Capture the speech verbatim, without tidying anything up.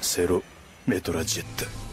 セロメトラジェッタ。